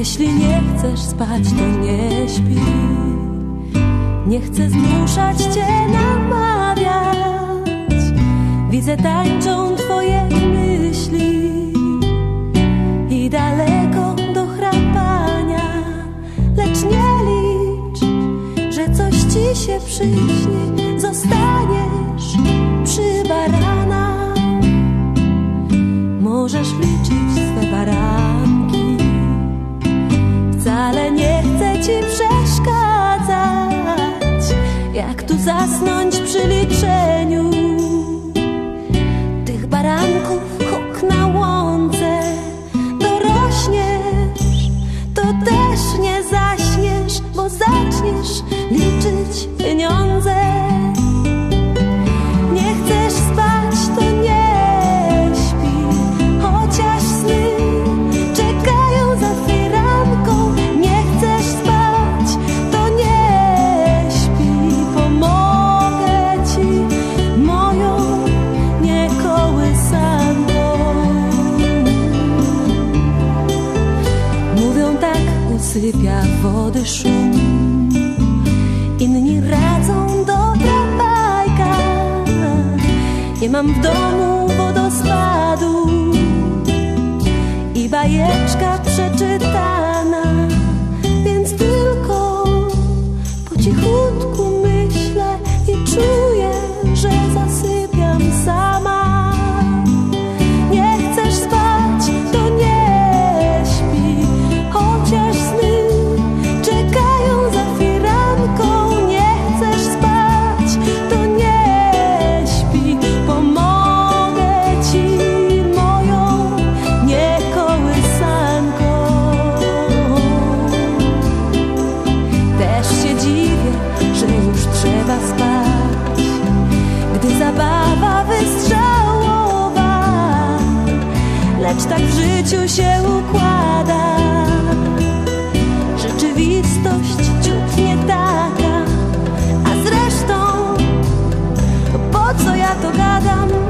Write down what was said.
Jeśli nie chcesz spać, to nie śpi. Nie chcę zmuszać cię namawiać. Widzę, tańczą twoje myśli i daleko do chrapania. Lecz nie licz, że coś ci się przyśnie. Zostaniesz przy baranach. Możesz liczyć swe baranki. Wcale nie chcę ci przeszkadzać. Jak tu zasnąć przy liczeniu tych baranków huk na łące? Dorośniesz, to też nie zaśniesz, bo zaczniesz liczyć pieniądze. Nie chcesz spać, to nie śpi, chociaż sny czekają za firanką. Nie chcesz spać, to nie śpi, pomogę ci moją niekołysanką. Mówią, tak usypia wody szum, inni radzą do tramwajka. Nie mam w domu wodospadu i bajeczka przeczytana, więc tylko po cichutku myślę i czuję, że zasypiam sama. Nie chcesz spać, to nie śpi, chociaż sny czekają za firanką. Nie chcesz spać, to nie śpi, pomogę ci moją niekołysanką. Też się dziwię, że już trzeba spać, gdy zabawa wystrzałowa. Lecz tak w życiu się układa, rzeczywistość ciut nie taka. A zresztą, po co ja to gadam?